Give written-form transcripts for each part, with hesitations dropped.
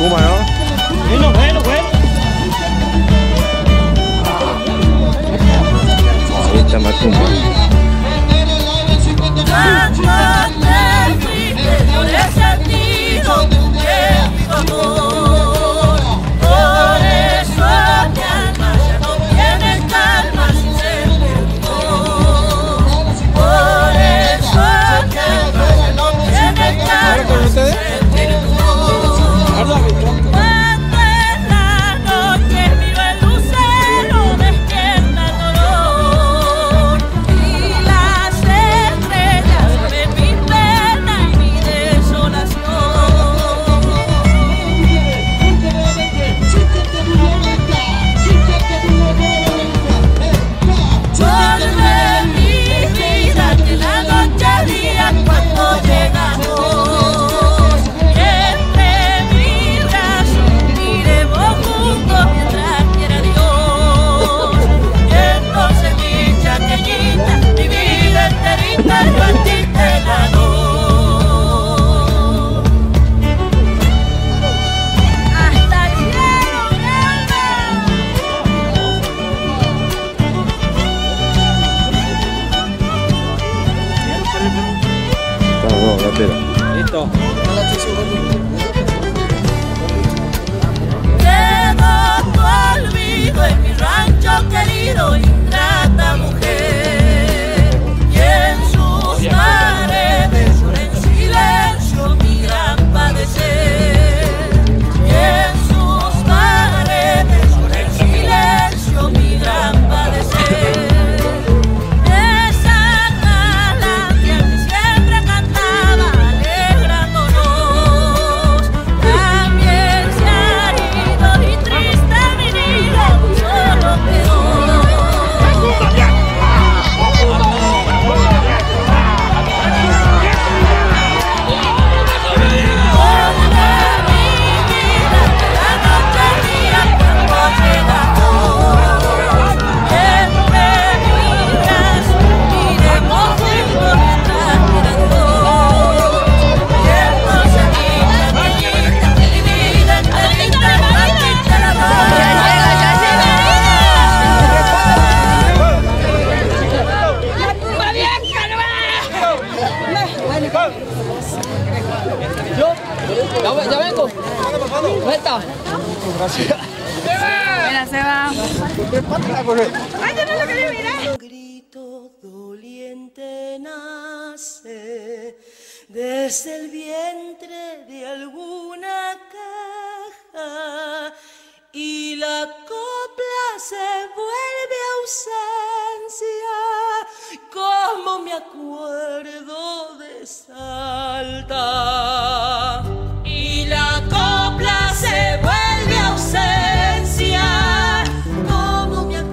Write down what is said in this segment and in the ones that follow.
Macumba, ¿no? Bueno, bueno, bueno. Ahí está Macumba. Listo. Quedó tu olvido en mi rancho querido, ingrata mujer, y en sus paredes llora en silencio mi gran padecer, y en sus paredes llora en silencio mi gran padecer. Ya vengo. Vuelta. Gracias. Mira, se va. Ay, yo no lo quería mirar. Un grito doliente nace desde el vientre de alguna caja y la copla se vuelve ausencia, como me acuerdo de Salta. Y la copla se vuelve ausencia, como me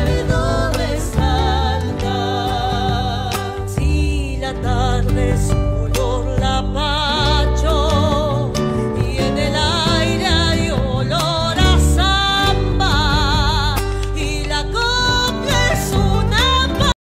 acuerdo de Salta. Si la tarde